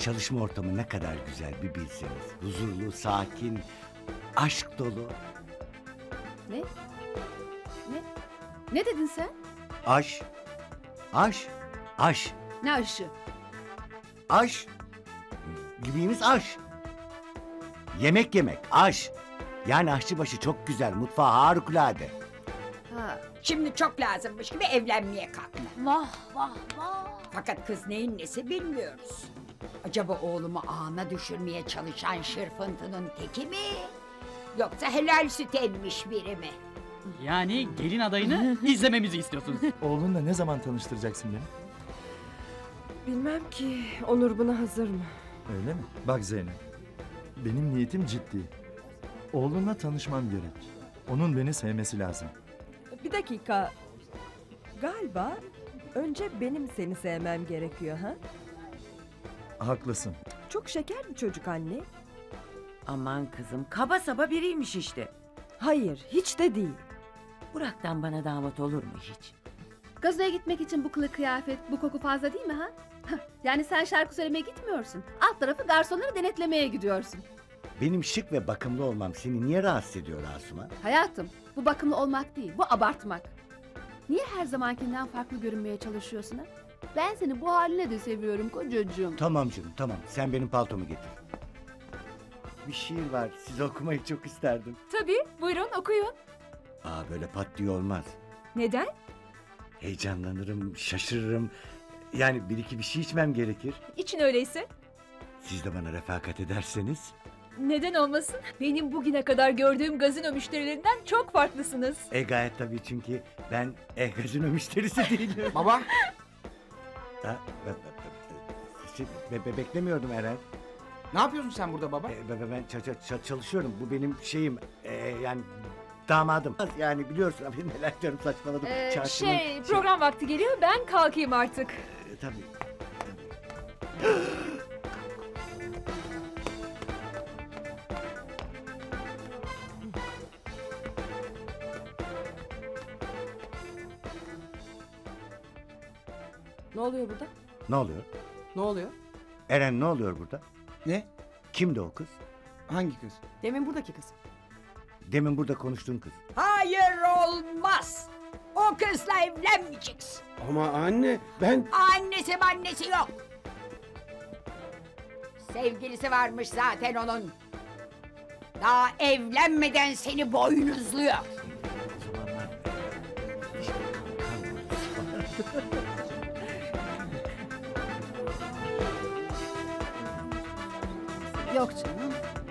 çalışma ortamı ne kadar güzel bir bilseniz. Huzurlu, sakin, aşk dolu. Ne? Ne dedin sen? Aş. Ne aşı? Aş. Gibimiz aş. Yemek yemek, aş. Yani aşçıbaşı çok güzel, mutfağı harikulade. Ha. Şimdi çok lazımmış gibi evlenmeye kalktı. Vah vah vah. Fakat kız neyin nesi bilmiyoruz. Acaba oğlumu ağına düşürmeye çalışan şırfıntının teki mi? Yoksa helal süt emmiş biri mi? Yani gelin adayını izlememizi istiyorsunuz. Oğlunla ne zaman tanıştıracaksın beni? Bilmem ki Onur buna hazır mı? Öyle mi? Bak Zeynep, benim niyetim ciddi. Oğlunla tanışmam gerek. Onun beni sevmesi lazım. Bir dakika. Galiba önce benim seni sevmem gerekiyor ha? Haklısın. Çok şeker bir çocuk anne. Aman kızım, kaba saba biriymiş işte. Hayır, hiç de değil. Burak'tan bana damat olur mu hiç? Gazoya gitmek için bu kılık kıyafet, bu koku fazla değil mi ha? Yani sen şarkı söylemeye gitmiyorsun. Alt tarafı garsonları denetlemeye gidiyorsun. Benim şık ve bakımlı olmam seni niye rahatsız ediyor Asuman? Hayatım, bu bakımlı olmak değil, bu abartmak. Niye her zamankinden farklı görünmeye çalışıyorsun ha? Ben seni bu haline de seviyorum kocacığım. Tamam canım, tamam. Sen benim paltomu getir. Bir şiir var, size okumayı çok isterdim. Tabii, buyurun okuyun. Böyle pat diye olmaz. Neden? Heyecanlanırım, şaşırırım. Yani bir iki bir şey içmem gerekir. İçin öyleyse. Siz de bana refakat ederseniz. Neden olmasın? Benim bugüne kadar gördüğüm gazino müşterilerinden çok farklısınız. Gayet tabii çünkü ben gazino müşterisi değilim. Baba. Beklemiyordum Eren. Ne yapıyorsun sen burada baba? Ben çalışıyorum. Bu benim şeyim. Yani damadım. Yani biliyorsun abi neler diyorum saçmaladım. Program vakti geliyor, ben kalkayım artık. Tabii. Ne oluyor burada? Ne oluyor? Ne oluyor? Eren ne oluyor burada? Ne? Kimdi o kız? Hangi kız? Demin buradaki kız. Demin burada konuştuğun kız. Hayır olmaz. O kızla evlenmeyeceksin. Ama anne ben... Annesi yok. Sevgilisi varmış zaten onun. Daha evlenmeden seni boynuzluyor. O zamanlar... Yok canım.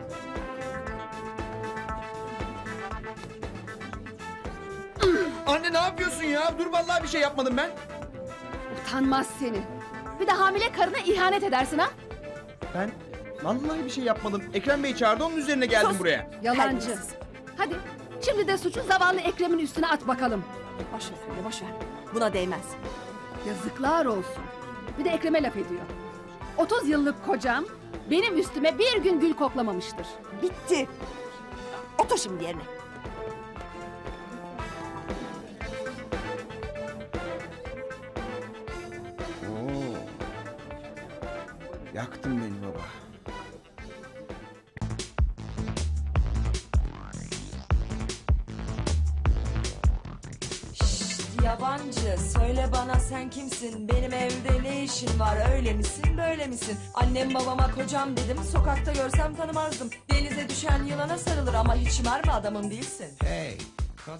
Anne ne yapıyorsun ya? Dur vallahi bir şey yapmadım ben. Utanmaz seni. Bir de hamile karına ihanet edersin ha? Ben vallahi bir şey yapmadım. Ekrem Bey çağırdı onun üzerine geldim buraya. Yalancı. Hadi şimdi de suçu zavallı Ekrem'in üstüne at bakalım. Boş ver Filiz, boş ver. Buna değmez. Yazıklar olsun. Bir de Ekrem'e laf ediyor. 30 yıllık kocam benim üstüme bir gün gül koklamamıştır. Bitti. Otur şimdi yerine. Oo. Yaktın beni baba. Yabancı söyle bana sen kimsin, benim evde ne işin var, öyle misin böyle misin? Annem babama kocam dedim, sokakta görsem tanımazdım. Denize düşen yılana sarılır ama hiç mermi adamın değilsin. Hey